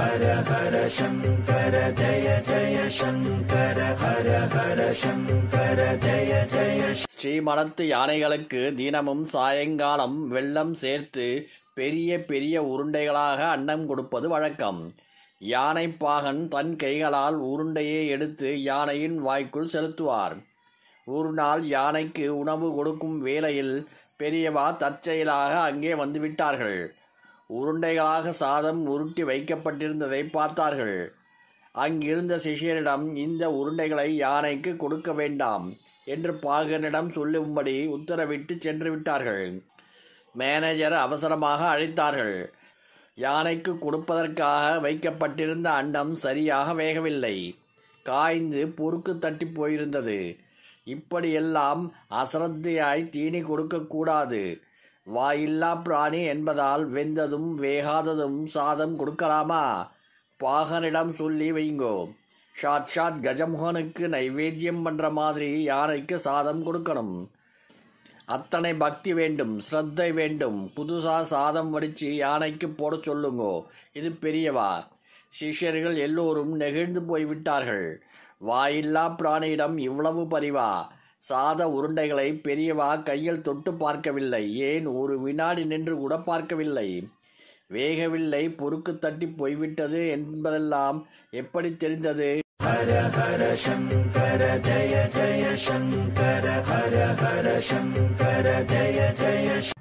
ஹர ஹர சங்கர ஜய ஜய சங்கர ஹர ஹர சங்கர ஜய ஜய. ஸ்ரீமடத்து யானைகளுக்கு தினமும் சாயங்காலம் வெல்லம் சேர்த்து பெரிய பெரிய உருண்டைகளாக அன்னம் கொடுப்பது வழக்கம். யானை பாகன் தன் கைகளால் உருண்டையை எடுத்து யானையின் வாய்க்குள் செலுத்துவார். ஒரு நாள் யானைக்கு உணவு கொடுக்கும் வேளையில் பெரியவா தற்செயலாக அங்கே வந்துவிட்டார்கள். உருண்டைகளாக சாதம் உருட்டி வைக்கப்பட்டிருந்ததை பார்த்தார்கள். அங்கிருந்த சிஷ்யரிடம் இந்த உருண்டைகளை யானைக்கு கொடுக்க வேண்டாம் என்று பாகனிடம் சொல்லும்படி உத்தரவிட்டு சென்று விட்டார்கள். மேனேஜர் அவசரமாக அழைத்தார்கள். யானைக்கு கொடுப்பதற்காக வைக்கப்பட்டிருந்த அண்டம் சரியாக வேகவில்லை. காய்ந்து பொறுக்கு தட்டி போயிருந்தது. இப்படியெல்லாம் அசரத்தையாய் தீனி கொடுக்கக்கூடாது. வாயில்லா பிராணி என்பதால் வெந்ததும் வேகாததும் சாதம் கொடுக்கலாமா? பாகனிடம் சொல்லி வைங்கோ. சாட்சாத் கஜமுகனுக்கு நைவேத்தியம் பண்ற மாதிரி யானைக்கு சாதம் கொடுக்கணும். அத்தனை பக்தி வேண்டும், ஸ்ரத்தை வேண்டும். புதுசா சாதம் வடிச்சு யானைக்கு போட சொல்லுங்கோ. இது பெரியவா. சிஷ்யர்கள் எல்லோரும் நெகிழ்ந்து போய்விட்டார்கள். வாயில்லா பிராணியிடம் இவ்வளவு பரிவா? சாத உருண்டைகளை பெரியவா கையில் தொட்டு பார்க்கவில்லை. ஏன் ஒரு வினாடி நின்று கூட பார்க்கவில்லை. வேகவில்லை, பொறுக்கு தட்டி போய்விட்டது என்பதெல்லாம் எப்படி தெரிந்தது? ஹர ஹர சங்கர ஜய ஜய சங்கர ஹர ஹர சங்கர ஜய ஜய.